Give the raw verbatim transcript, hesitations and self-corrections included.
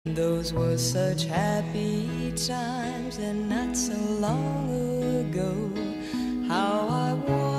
Those were such happy times and not so long ago. How I want